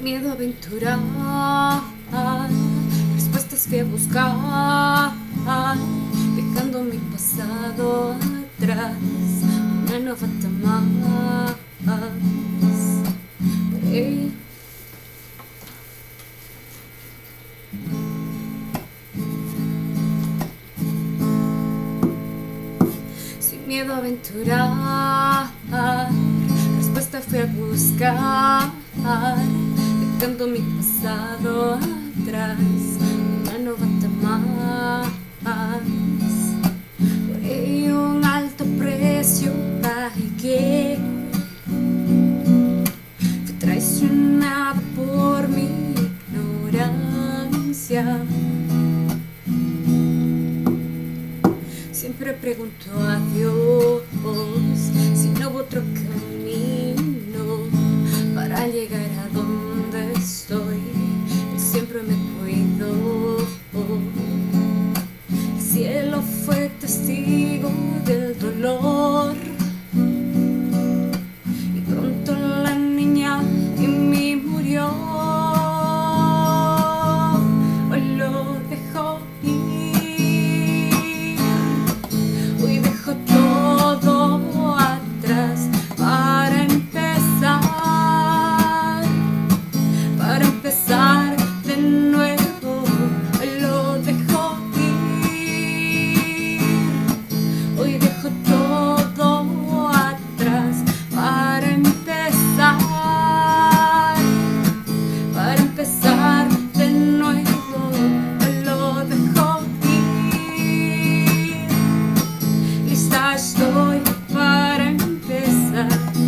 miedo a aventurar, respuestas fui a buscar, dejando mi pasado atrás, una novata más. Sin miedo a aventurar, respuesta fui a buscar, dejando mi pasado atrás, una novata más. Por ello un alto precio pagué, fui traicionada por mi ignorancia. Siempre pregunto a Dios si no hubo otro camino para llegar a donde estoy. Él siempre me cuidó. El cielo fue testigo del dolor y pronto la niña en mí murió. Hoy lo dejo ir, hoy dejo todo atrás para empezar de nuevo. Hoy lo dejo ir, hoy dejo todo atrás para empezar de nuevo. Hoy lo dejo ir, lista estoy para empezar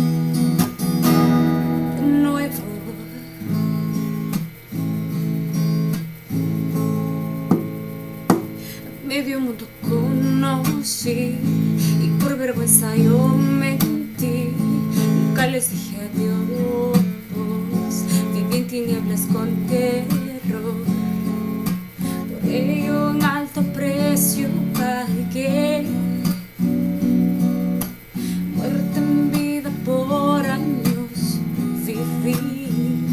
de nuevo. Medio mundo conocí y por vergüenza yo mentí. Nunca les dije adiós, viví en tinieblas con terror. Por ello un alto precio pagué, muerte en vida por años viví.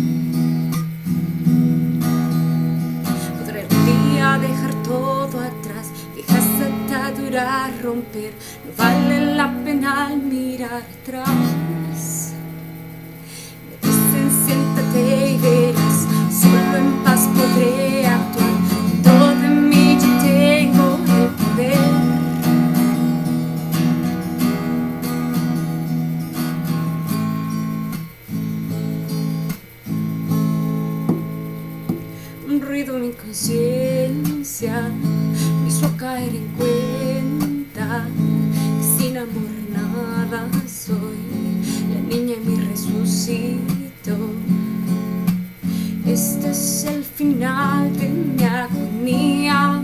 Podré un día dejar todo atrás, viejas ataduras romper, no vale la pena al mirar atrás. Me dicen siéntate y verás, solo en paz podré actuar, todo de mí yo tengo el poder. Un ruido en mi conciencia me hizo caer en cuenta que sin amor nada soy. La niña en mí resucitó. Este es el final de mi agonía.